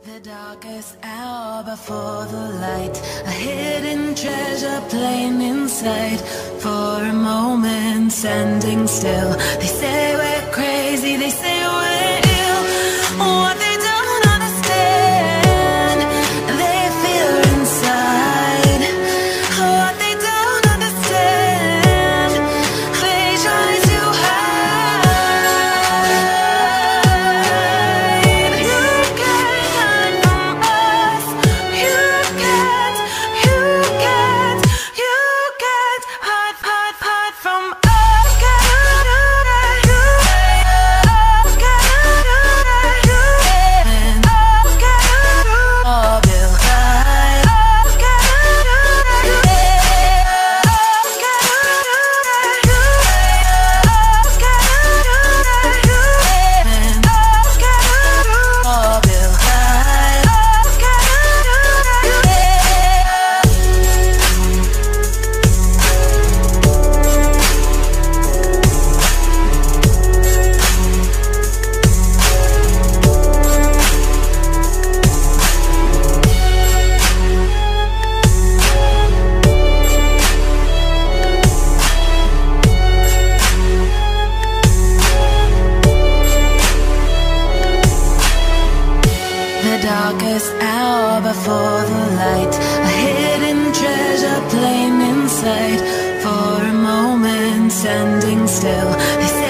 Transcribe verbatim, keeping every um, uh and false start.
The darkest hour before the light, a hidden treasure plain in sight. For a moment standing still, they say we're crazy, they say we're ill. What they don't understand, they feel inside. What they don't understand, they try to hide. You can't hide from us. You can't, you can't, you can't hide, hide, hide from us. The darkest hour before the light, a hidden treasure plain in sight. For a moment standing still, they say